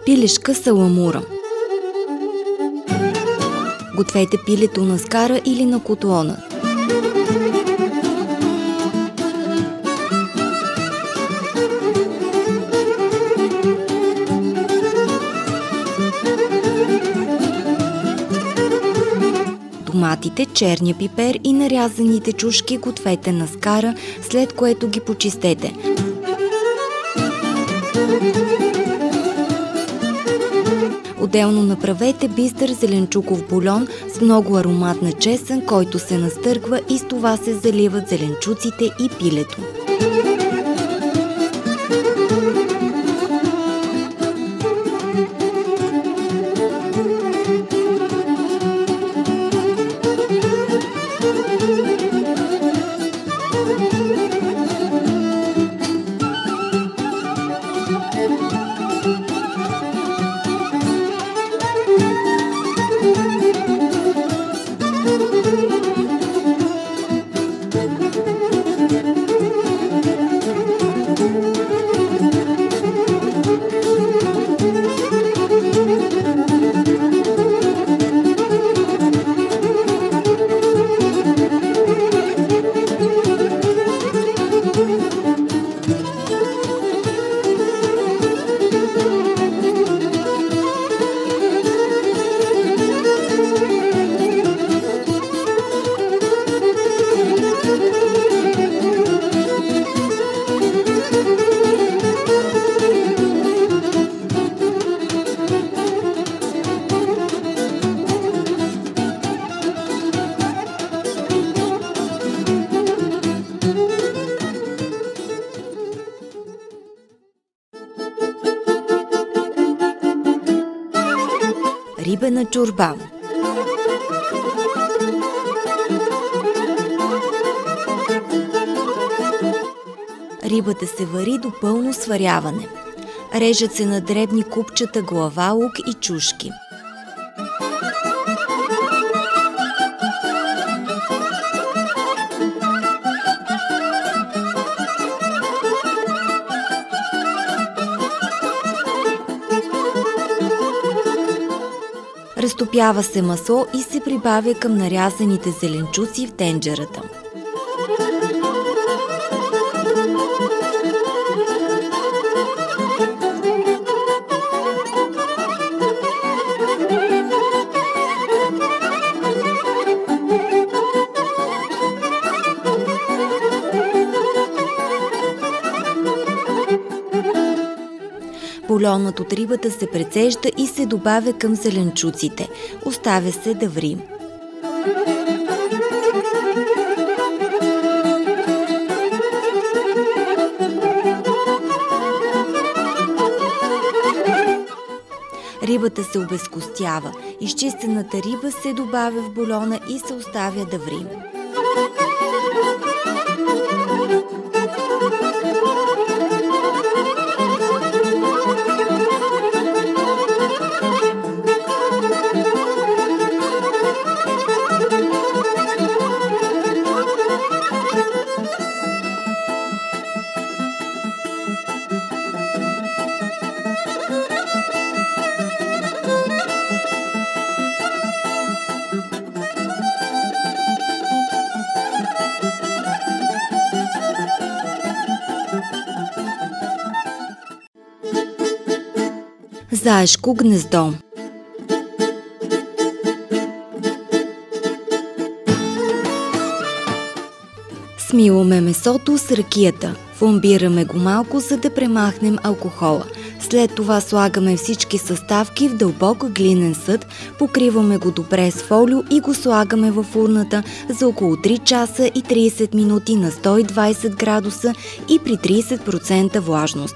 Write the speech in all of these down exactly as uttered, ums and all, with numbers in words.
Пилешка саламура. Гответе пилето на скара или на котлона. Томатите, черния пипер и нарязаните чушки гответе на скара, след което ги почистете. Отделно направете бистър зеленчуков бульон с много аромат на чесън, който се настърква и с това се заливат зеленчуците и пилето. Рибена чорба. Рибата се вари до пълно сваряване. Режат се на дребни купчета глава, лук и чушки. Разтопява се масло и се прибавя към нарязаните зеленчуци в тенджерата. Бульонът от рибата се прецежда и се добавя към зеленчуците. Оставя се да ври. Рибата се обезкостява. Изчистената риба се добавя в бульона и се оставя да ври. Заешко гнездо. Смиламе месото с ракията. Фламбираме го малко, за да премахнем алкохола. След това слагаме всички съставки в дълбок глинен съд, покриваме го добре с фолио и го слагаме в урната за около три часа и трийсет минути на сто и двайсет градуса и при трийсет процента влажност.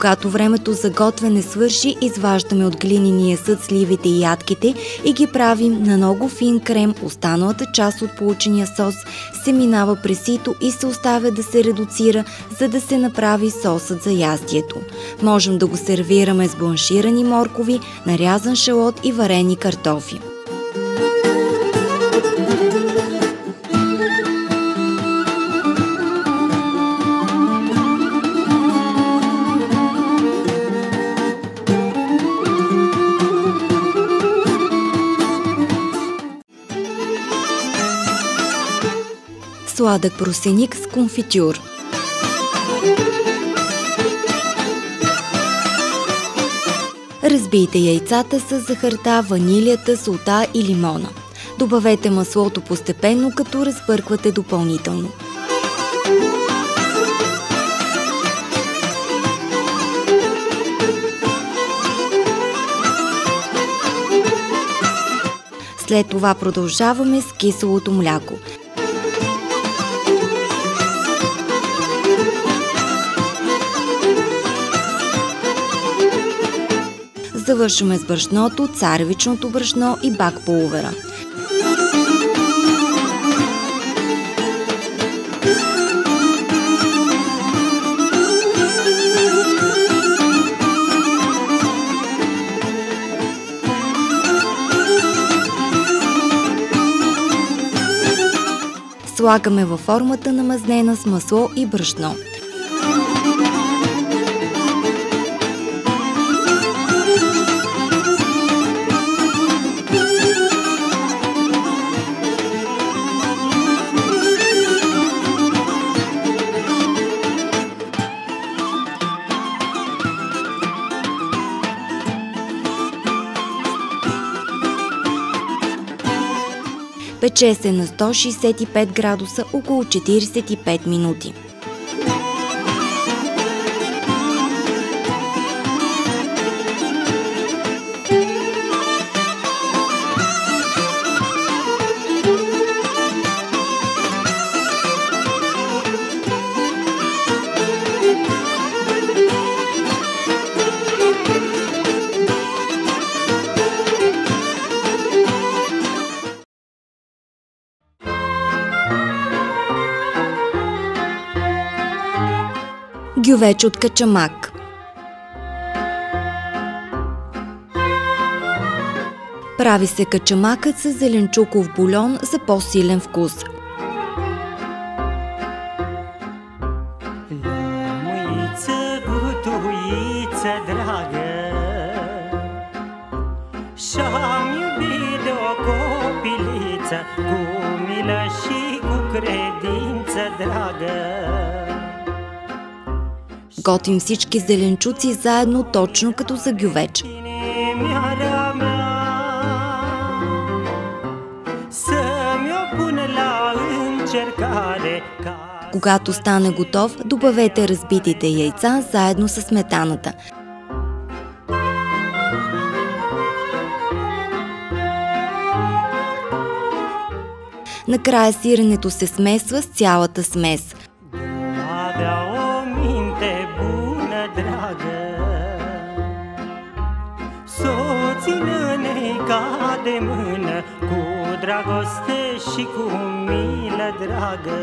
Когато времето за готвене свърши, изваждаме от глиняния съд сливите и ядките и ги правим на много фин крем. Останалата част от получения сос се минава през сито и се оставя да се редуцира, за да се направи сосът за ястието. Можем да го сервираме с бланширани моркови, нарязан шалот и варени картофи. Сладък просеник с конфитюр. Разбийте яйцата с захарта, ванилията, солта и лимона. Добавете маслото постепенно, като разбърквате допълнително. След това продължаваме с киселото мляко. Завършваме с брашното, царевичното брашно и бак-пулвера. Слагаме във формата на мазнена с масло и брашно. Пече се на сто шейсет и пет градуса около четирийсет и пет минути. Гювеч от качамак. Прави се качамакът с зеленчуков бульон за по-силен вкус. Лъмуица, гутуица, драга, шам юби до копилица, кумила și cu credință dragă. Готвим всички зеленчуци заедно, точно като за гювеч. Когато стане готов, добавете разбитите яйца заедно с сметаната. Накрая сиренето се смесва с цялата смес. Soțină-ne ca de mână, cu dragoste și cu milă dragă.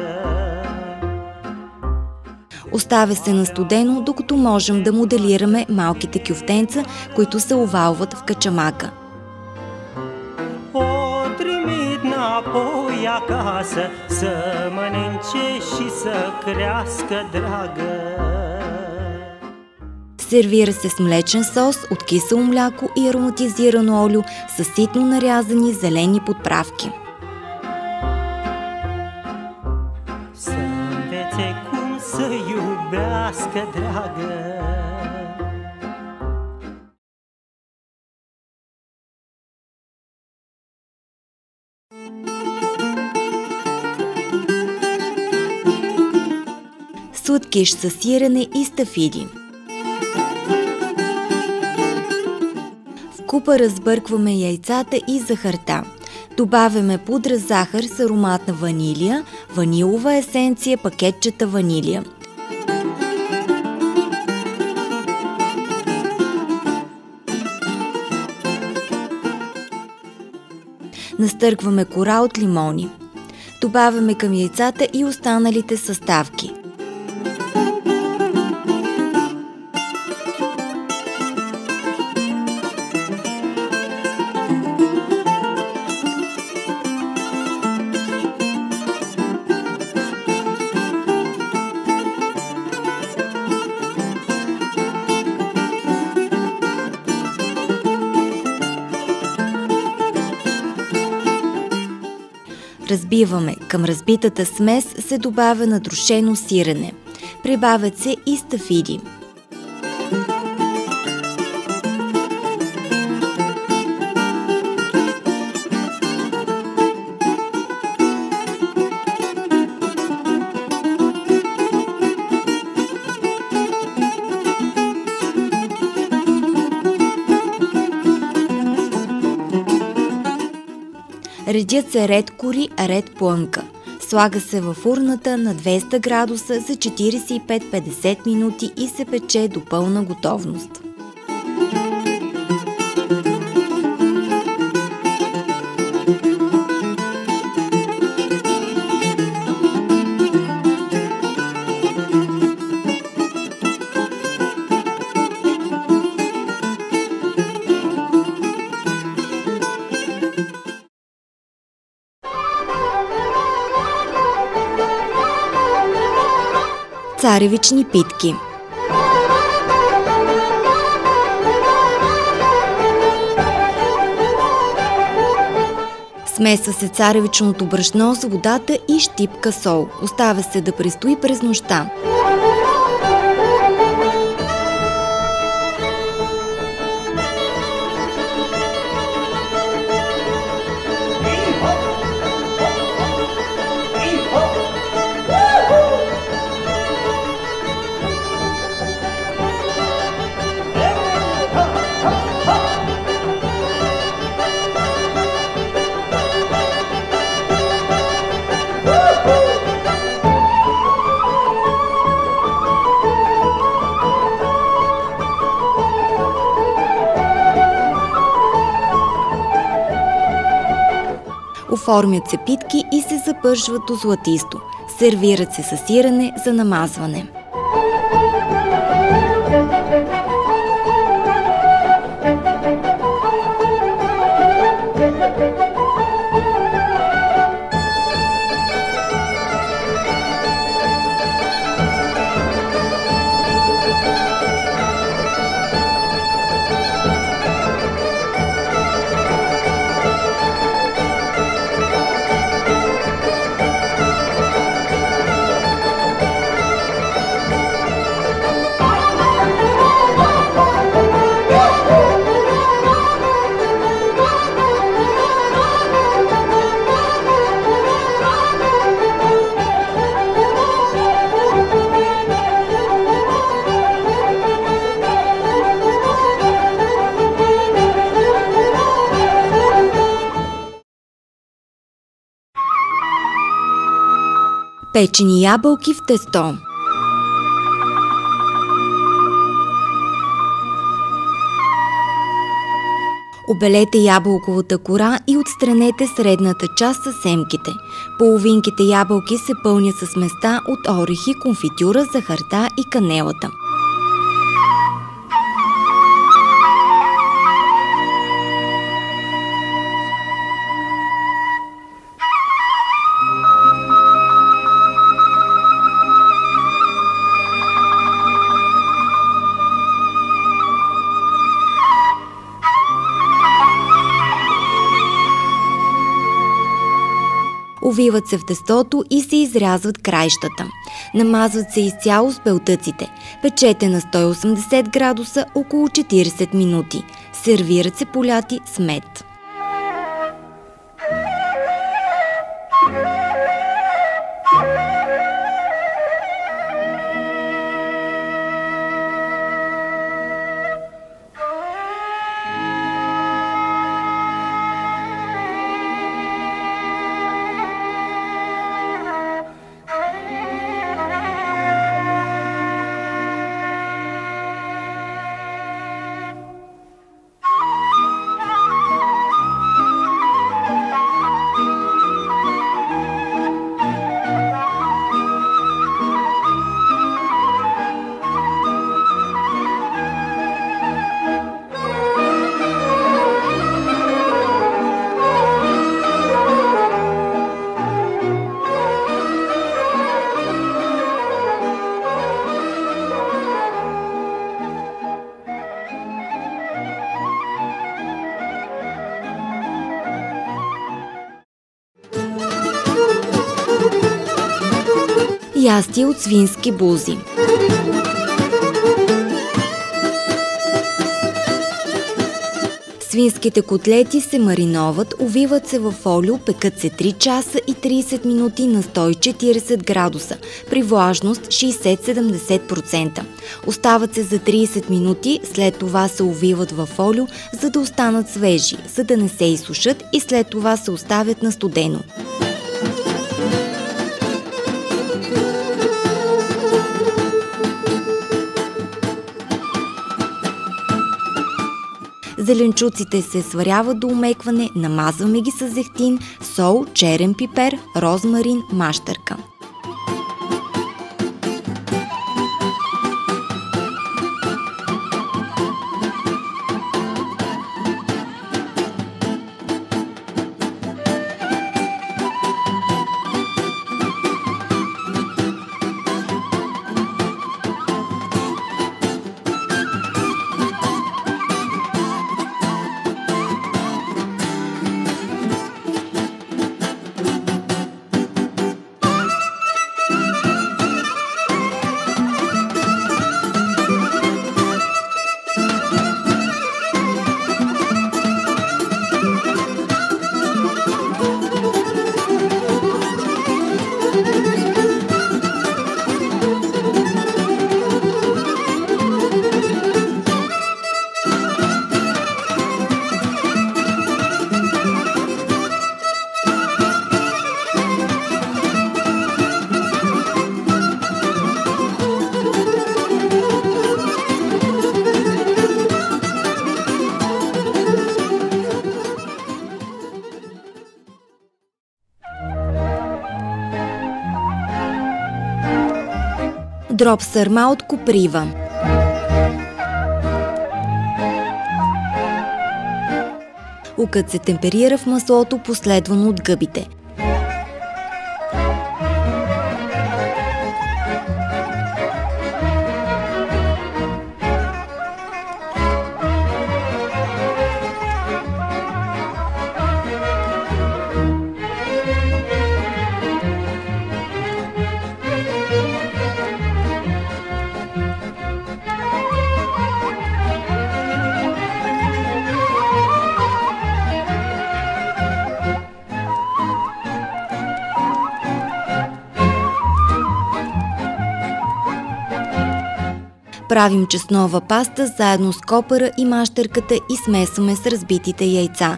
Оставя се на студено, докато можем да моделираме малките кюфтенца, които се овалват в качамака. O trimit înapoi acasă, să mănânce și să crească dragă. Сервира се с млечен сос от кисело мляко и ароматизирано олио с ситно нарязани зелени подправки. Să învețe cum să iubească dragă. Сладкиш с сирене и стафиди. В купа разбъркваме яйцата и захарта. Добавяме пудра захар с аромат на ванилия, ванилова есенция, пакетчета ванилия. Настъркваме кора от лимони. Добавяме към яйцата и останалите съставки. Разбиваме. Към разбитата смес се добавя натрушено сирене. Прибавят се и стафиди. Редят се ред кори, а ред плънка. Слага се във урната на двеста градуса за четиридесет и пет до петдесет минути и се пече до пълна готовност. Царевични питки. Смесва се царевичното брашно с водата и щипка сол. Оставя се да престои през нощта. Оформят се питки и се запържват до златисто. Сервират се със сирене за намазване. Печени ябълки в тесто. Обелете ябълковата кора и отстранете средната част със семките. Половинките ябълки се пълнят с места от орехи, конфитюра, захарта и канелата. Увиват се в тестото и се изрязват краищата. Намазват се изцяло с белтъците. Печете на сто и осемдесет градуса около четиридесет минути. Сервират се поляти с мед. Ястие от свински бузи. Свинските котлети се мариноват, увиват се във фолио, пекат се три часа и трийсет минути на сто и четирийсет градуса, при влажност шейсет до седемдесет процента. Остават се за трийсет минути, след това се увиват във фолио, за да останат свежи, за да не се изсушат, и след това се оставят на студено. Зеленчуците се сваряват до омекване, намазваме ги с зехтин, сол, черен пипер, розмарин, мащърка. Дроб сърма от коприва. Укът се темперира в маслото, последвано от гъбите. Правим чеснова паста заедно с копъра и мащърката и смесваме с разбитите яйца.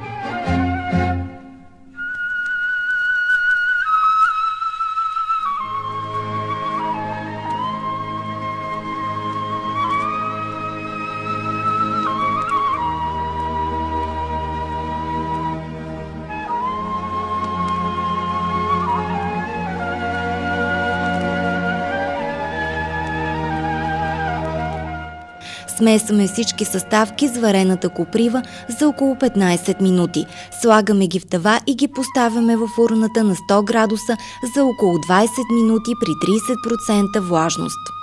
Смесваме всички съставки с варената коприва за около петнайсет минути. Слагаме ги в тава и ги поставяме във фурната на сто градуса за около двайсет минути при трийсет процента влажност.